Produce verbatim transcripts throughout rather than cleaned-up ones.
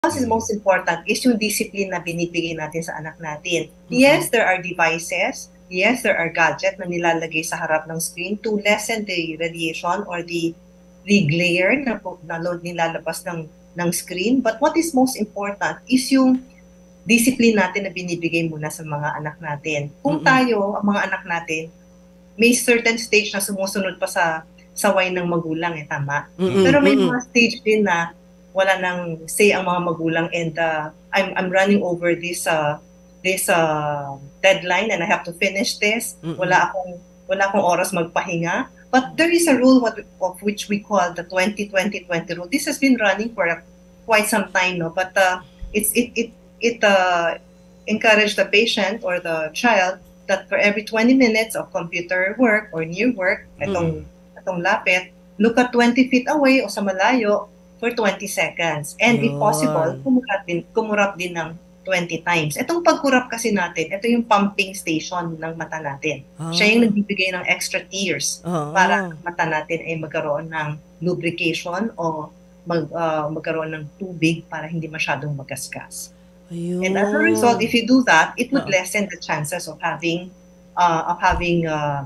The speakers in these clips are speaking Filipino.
What is most important is yung discipline na binibigay natin sa anak natin. Yes, there are devices. Yes, there are gadgets na nilalagay sa harap ng screen to lessen the radiation or the the glare na, na nilalabas ng, ng screen. But what is most important is yung discipline natin na binibigay muna sa mga anak natin. Kung tayo, ang mga anak natin, may certain stage na sumusunod pa sa saway ng magulang, eh, tama? Mm-mm, Pero may mm-mm. mga stage din na wala nang say ang mga magulang and uh, I'm I'm running over this uh, this uh, deadline and I have to finish this. Mm-hmm. Wala akong wala akong oras magpahinga. But there is a rule what of which we call the twenty twenty twenty rule. This has been running for a, quite some time, no. But uh, it's it it it uh, encouraged the patient or the child that for every twenty minutes of computer work or near work, itong mm-hmm. itong lapit, look at twenty feet away o sa malayo for twenty seconds. And Yun. if possible, kumurap din, kumurap din ng twenty times. Itong pagkurap kasi natin, ito yung pumping station ng mata natin. Ah. Siya yung nagbibigay ng extra tears ah. para mata natin ay magkaroon ng lubrication o mag, uh, magkaroon ng tubig para hindi masyadong magasgas. Ayun. And as a result, if you do that, it would ah. lessen the chances of having uh, of having uh,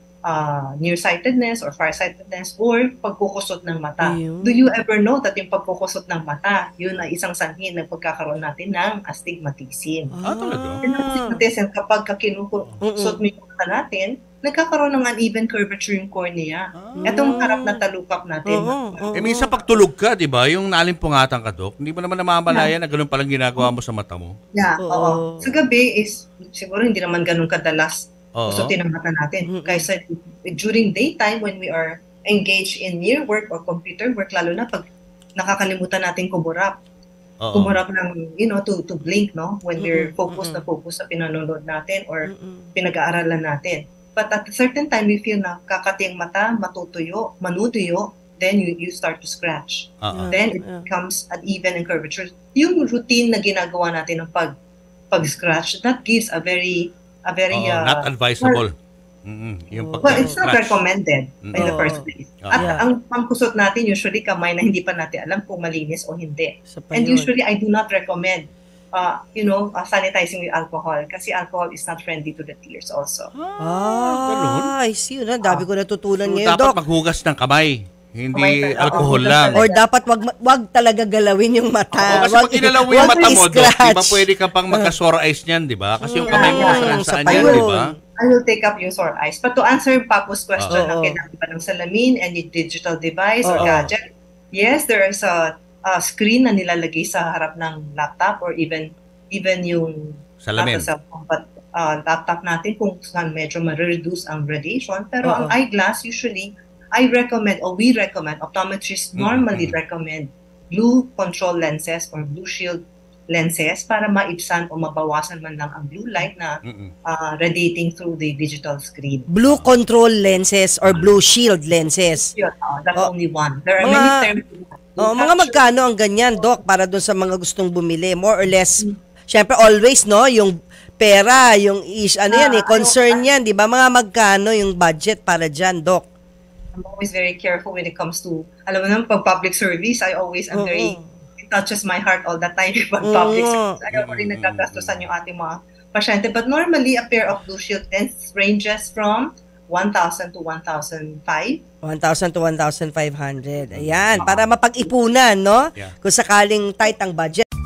Uh, nearsightedness or farsightedness or pagkukusot ng mata. Ayun. Do you ever know that yung pagkukusot ng mata, yun ay isang sanhi ng pagkakaroon natin ng astigmatism. Ah, talaga? And astigmatism, kapag kinukusot mo yung mata natin, nagkakaroon ng uneven curvature yung cornea. Ah. Itong harap na talukap natin. Oh, oh, oh. Eh, minsan pag tulog ka, di ba, yung nalimpungatan ka, Dok, hindi mo naman namamalaya yeah. na ganun palang ginagawa mo sa mata mo. Yeah, oo. Oh. Sa gabi is, siguro hindi naman ganun kadalas kusutin ang mata natin. Mm-hmm. Kaysa during daytime when we are engaged in near work or computer work, lalo na pag nakakalimutan natin kumurap. Uh-oh. Kumurap ng, you know, to to blink, no? When mm-hmm. we're focused mm-hmm. na focused sa pinanonood natin or mm-hmm. pinag-aaralan natin. But at a certain time, we feel na kakati ang mata, matutuyo, manutuyo, then you you start to scratch. Uh-oh. Then it yeah. becomes uneven and curvature. Yung routine na ginagawa natin ng pag pag-scratch, that gives a very a very oh, uh, not advisable. Mm-hmm. Yung well, it's not recommended mm-hmm. in the first place. Oh. At yeah. ang pangkusot natin usually kamay na hindi pa natin alam kung malinis o hindi. And usually I do not recommend uh, you know, uh, sanitizing with alcohol kasi alcohol is not friendly to the tears also. Ah, ah I see. Na, dami ko natutunan so, ngayon, dapat Doc. Dapat maghugas ng kamay. Hindi oh alcohol lang. Or dapat wag wag talaga galawin yung mata. Oh, kasi wag, pag inalaw yung mata mo, Doc, di ba pwede ka pang magka-sore eyes niyan, di ba? Kasi yung kamay mo yeah, saan yan, di ba? I will take up yung sore eyes. But to answer Papo's question, uh, na kailangan ba ng salamin, any digital device uh, or gadget, yes, there is a, a screen na nilalagay sa harap ng laptop or even even yung salamin. Sa uh, laptop natin kung saan medyo ma-reduce ang radiation. Pero uh, ang eyeglass, usually, I recommend or we recommend, optometrists normally mm-hmm. recommend blue control lenses or blue shield lenses para maibsan o mabawasan man lang ang blue light na uh, radiating through the digital screen. Blue control lenses or blue shield lenses? Yeah, uh, that's oh. only one. There are mga, many terms. Oh, mga magkano ang ganyan, Doc, para doon sa mga gustong bumili? More or less, mm-hmm. syempre always, no, yung pera, yung is, ano yan, eh, concern yan, di ba? Mga magkano yung budget para dyan, Doc? I'm always very careful when it comes to, alam mo naman, pag public service, I always am uh-huh. very, it touches my heart all the time pag public uh-huh. service. Ayaw ko rin nagkagastusan yung ating mga pasyente. But normally, a pair of blue shield lenses ranges from one thousand to one thousand five. one thousand to one thousand five hundred. Ayan, uh-huh. para mapag-ipunan, no? Yeah. Kung sakaling tight ang budget.